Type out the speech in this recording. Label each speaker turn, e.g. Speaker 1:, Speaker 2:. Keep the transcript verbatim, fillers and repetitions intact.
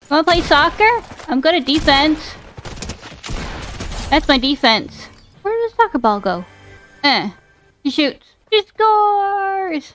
Speaker 1: Wanna play soccer? I'm good at defense. That's my defense. Where does the soccer ball go? Eh. He shoots. He scores!